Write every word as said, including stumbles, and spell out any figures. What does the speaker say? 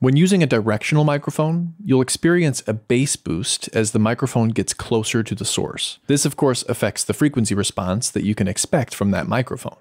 When using a directional microphone, you'll experience a bass boost as the microphone gets closer to the source. This, of course, affects the frequency response that you can expect from that microphone.